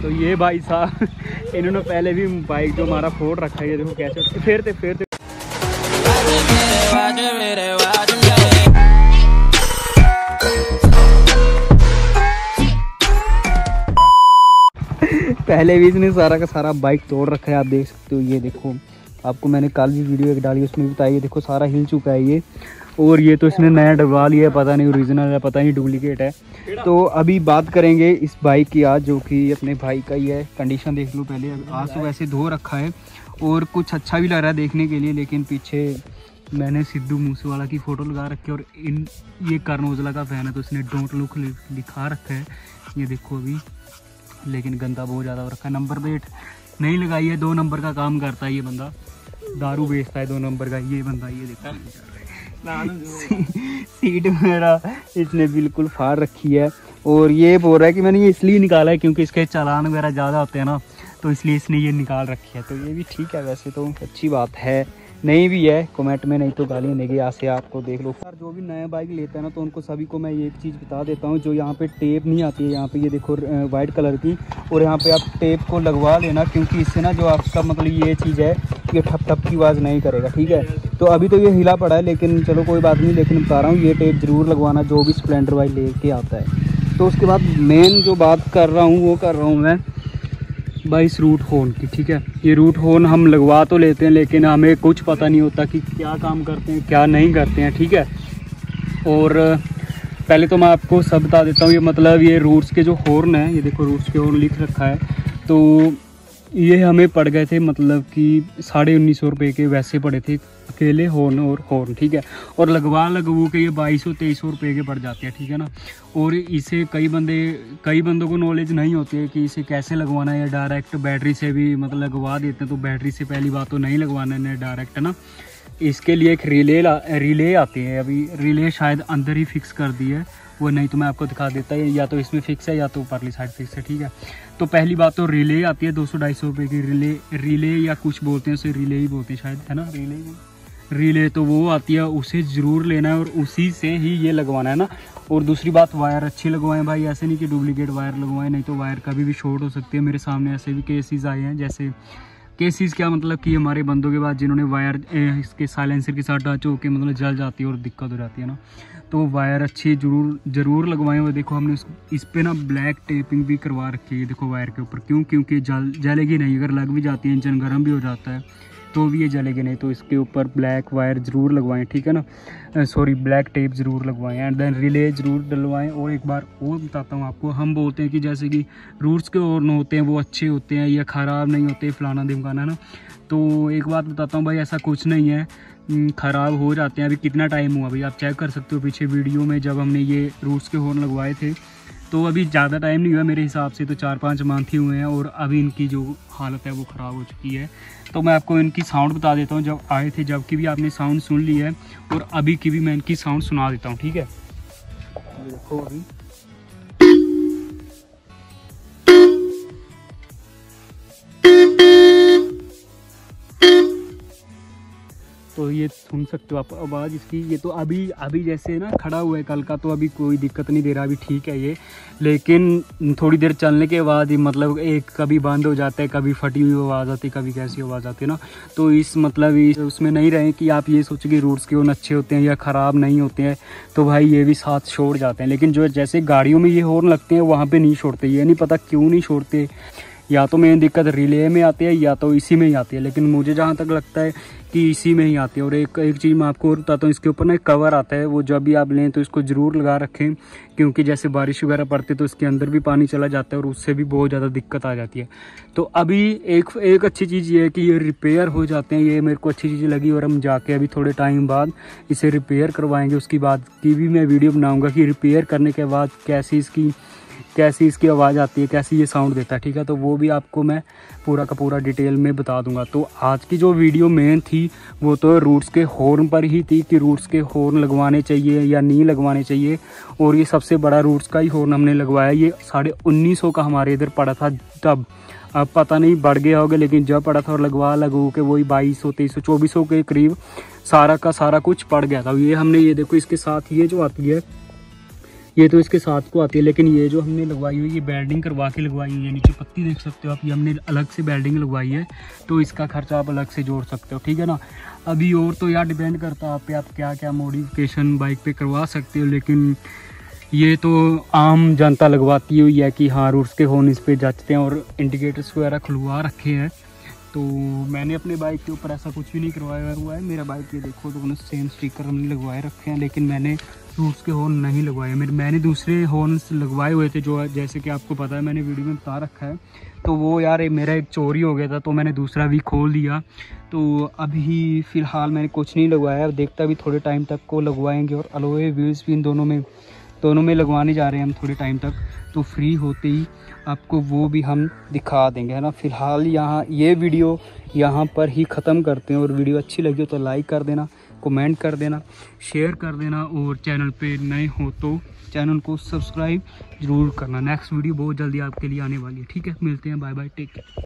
तो ये भाई साहब इन्होंने पहले भी बाइक जो हमारा फोड़ रखा है, ये देखो कैसे फेरते पहले भी इसने सारा का सारा बाइक तोड़ रखा है। आप देख सकते हो, ये देखो आपको मैंने कल भी वीडियो एक डाली उसमें भी बताया, देखो सारा हिल चुका है ये। और ये तो इसने नया डलवा लिया है, पता नहीं ओरिजिनल है पता नहीं डुप्लीकेट है। तो अभी बात करेंगे इस बाइक की आज, जो कि अपने भाई का ही है। कंडीशन देख लो पहले, आज तो वैसे धो रखा है और कुछ अच्छा भी लग रहा है देखने के लिए, लेकिन पीछे मैंने सिद्धू मूसेवाला की फ़ोटो लगा रखी है और ये करण औजला का फैन है तो इसने डोंट लुक लिखा रखा है, ये देखो अभी। लेकिन गंदा बहुत ज़्यादा हो रखा है, नंबर प्लेट नहीं लगाई है, 2 नंबर का काम करता है ये बंदा, दारू बेचता है 2 नंबर का ये बंदा। ये देखो सीट मेरा इसने बिल्कुल फाड़ रखी है। और ये बोल रहा है कि मैंने ये इसलिए निकाला है क्योंकि इसके चालान वगैरह ज़्यादा होते हैं ना, तो इसलिए इसने ये निकाल रखी है। तो ये भी ठीक है, वैसे तो अच्छी बात है, नहीं भी है कमेंट में नहीं तो गालियाँ देंगे यहाँ से। आपको देख लो यार, जो भी नया बाइक लेता है ना तो उनको सभी को मैं ये एक चीज़ बता देता हूँ, जो यहाँ पे टेप नहीं आती है, यहाँ पे ये देखो वाइट कलर की, और यहाँ पे आप टेप को लगवा लेना, क्योंकि इससे ना जो आपका मतलब ये चीज़ है ये ठप ठप की आवाज़ नहीं करेगा, ठीक है। तो अभी तो ये हिला पड़ा है, लेकिन चलो कोई बात नहीं, लेकिन बता रहा हूँ ये टेप ज़रूर लगवाना जो भी स्प्लेंडर बाइक लेके आता है। तो उसके बाद मेन जो बात कर रहा हूँ वो कर रहा हूँ मैं भाई इस रूट हॉर्न की, ठीक है। ये रूट हॉर्न हम लगवा तो लेते हैं, लेकिन हमें कुछ पता नहीं होता कि क्या काम करते हैं क्या नहीं करते हैं, ठीक है। और पहले तो मैं आपको सब बता देता हूँ, ये मतलब ये रूट्स के जो हॉर्न है, ये देखो रूट्स के हॉर्न लिख रखा है, तो ये हमें पड़ गए थे मतलब कि 1950 रुपये के वैसे पड़े थे अकेले हॉर्न और हॉर्न, ठीक है। और लगवू के ये 2200-2300 रुपये के पड़ जाते हैं, ठीक है ना। और इसे कई बंदों को नॉलेज नहीं होती है कि इसे कैसे लगवाना है, या डायरेक्ट बैटरी से भी मतलब लगवा देते हैं। तो बैटरी से पहली बात तो नहीं लगवाना है डायरेक्ट, है ना। इसके लिए एक रिले आती है, अभी रिले शायद अंदर ही फिक्स कर दी है वो, नहीं तो मैं आपको दिखा देता है, या तो इसमें फिक्स है या तो ऊपरली साइड फिक्स है, ठीक है। तो पहली बात तो रिले आती है 200-250 रुपये की रिले या कुछ बोलते हैं उसे, रिले ही बोलते हैं शायद, है ना, रिले तो वो आती है, उसे ज़रूर लेना है और उसी से ही ये लगवाना है ना। और दूसरी बात, वायर अच्छी लगवाएं भाई, ऐसे नहीं कि डुप्लीकेट वायर लगवाएं, नहीं तो वायर कभी भी शॉर्ट हो सकती है। मेरे सामने ऐसे भी केसेस आए हैं, जैसे केसेस क्या मतलब कि हमारे बंदों के बाद जिन्होंने वायर इसके साइलेंसर के साथ टच होकर मतलब जल जाती है और दिक्कत हो जाती है ना। तो वायर अच्छी ज़रूर लगवाएं। और देखो हमने इस पे ना ब्लैक टेपिंग भी करवा रखी है, देखो वायर के ऊपर, क्योंकि जलेगी नहीं, अगर लग भी जाती है इंजन गर्म भी हो जाता है तो भी ये जलेगी नहीं, तो इसके ऊपर ब्लैक वायर ज़रूर लगवाएं, ठीक है ना, सॉरी ब्लैक टेप ज़रूर लगवाएं। एंड देन रिले ज़रूर डलवाएं। और एक बार और बताता हूँ आपको, हम बोलते हैं कि जैसे कि रूट्स के हॉर्न होते हैं वो अच्छे होते हैं या ख़राब नहीं होते, फलाना ढिमकाना, है ना। तो एक बात बताता हूँ भाई, ऐसा कुछ नहीं है, ख़राब हो जाते हैं। अभी कितना टाइम हुआ भाई, आप चेक कर सकते हो पीछे वीडियो में, जब हमने ये रूट्स के हॉर्न लगवाए थे तो अभी ज़्यादा टाइम नहीं हुआ मेरे हिसाब से, तो 4-5 मंथ ही हुए हैं और अभी इनकी जो हालत है वो ख़राब हो चुकी है। तो मैं आपको इनकी साउंड बता देता हूँ, जब आए थे जब की भी आपने साउंड सुन ली है और अभी की भी मैं इनकी साउंड सुना देता हूँ, ठीक है। देखो अभी तो ये सुन सकते हो आप आवाज़ इसकी। ये तो अभी जैसे ना खड़ा हुआ है कल का, तो अभी कोई दिक्कत नहीं दे रहा, अभी ठीक है ये। लेकिन थोड़ी देर चलने के बाद ही मतलब एक कभी बंद हो जाता है, कभी फटी हुई आवाज़ आती है, कभी कैसी आवाज़ आती है ना। तो इस मतलब उसमें नहीं रहे कि आप ये सोचो कि रूट्स के हॉर्न अच्छे होते हैं या ख़राब नहीं होते हैं, तो भाई ये भी साथ छोड़ जाते हैं। लेकिन जो जैसे गाड़ियों में ये हॉर्न लगते हैं वहाँ पर नहीं छोड़ते, ये नहीं पता क्यों नहीं छोड़ते, या तो मेन दिक्कत रिले में आती है या तो इसी में ही आती है। लेकिन मुझे जहाँ तक लगता है कि इसी में ही आती है। और एक चीज़ मैं आपको और बताता हूँ, इसके ऊपर ना एक कवर आता है, वो जब भी आप लें तो इसको ज़रूर लगा रखें, क्योंकि जैसे बारिश वगैरह पड़ती है तो इसके अंदर भी पानी चला जाता है और उससे भी बहुत ज़्यादा दिक्कत आ जाती है। तो अभी एक अच्छी चीज़ ये है कि ये रिपेयर हो जाते हैं, ये मेरे को अच्छी चीज़ लगी। और हम जाके अभी थोड़े टाइम बाद इसे रिपेयर करवाएंगे, उसकी बाद की भी मैं वीडियो बनाऊँगा कि रिपेयर करने के बाद कैसी इसकी आवाज़ आती है, कैसी ये साउंड देता है, ठीक है। तो वो भी आपको मैं पूरा का पूरा डिटेल में बता दूंगा। तो आज की जो वीडियो मेन थी वो तो रूट्स के हॉर्न पर ही थी कि रूट्स के हॉर्न लगवाने चाहिए या नहीं लगवाने चाहिए। और ये सबसे बड़ा रूट्स का ही हॉर्न हमने लगवाया, ये 1950 का हमारे इधर पड़ा था तब, अब पता नहीं बढ़ गया होगा, लेकिन जब पड़ा था और लगू के वही 2200-2300-2400 के करीब सारा का सारा कुछ पड़ गया था। ये हमने ये देखो इसके साथ ये जो आती है ये तो इसके साथ को आती है, लेकिन ये जो हमने लगवाई हुई है ये बेल्डिंग करवा के लगवाई हुई है। नीचे पत्ती देख सकते हो आप, ये हमने अलग से बेल्डिंग लगवाई है, तो इसका खर्चा आप अलग से जोड़ सकते हो, ठीक है ना। अभी और तो यार डिपेंड करता है आप पे, आप क्या क्या मॉडिफिकेशन बाइक पे करवा सकते हो, लेकिन ये तो आम जनता लगवाती हुई है कि हाँ रूट्स के हॉर्न इस पर जचते हैं और इंडिकेटर्स वगैरह खुलवा रखे हैं। तो मैंने अपने बाइक के ऊपर ऐसा कुछ भी नहीं करवाया हुआ है। मेरा बाइक ये देखो तो उन्होंने सेम स्टिकर हमने लगवाए रखे हैं, लेकिन मैंने रूट्स के हॉर्न नहीं लगवाए। मैंने दूसरे हॉर्न्स लगवाए हुए थे, जो जैसे कि आपको पता है मैंने वीडियो में बता रखा है। तो वो यार मेरा एक चोरी हो गया था, तो मैंने दूसरा भी खोल दिया। तो अभी फ़िलहाल मैंने कुछ नहीं लगवाया, देखता भी थोड़े टाइम तक को लगवाएंगे। और अलॉय व्हील्स भी इन दोनों में लगवाने जा रहे हैं हम थोड़े टाइम तक, तो फ्री होते ही आपको वो भी हम दिखा देंगे, है ना। फ़िलहाल यहाँ ये वीडियो यहाँ पर ही ख़त्म करते हैं। और वीडियो अच्छी लगी हो तो लाइक कर देना, कमेंट कर देना, शेयर कर देना, और चैनल पे नए हो तो चैनल को सब्सक्राइब ज़रूर करना। नेक्स्ट वीडियो बहुत जल्दी आपके लिए आने वाली है, ठीक है। मिलते हैं, बाय बाय, टेक केयर।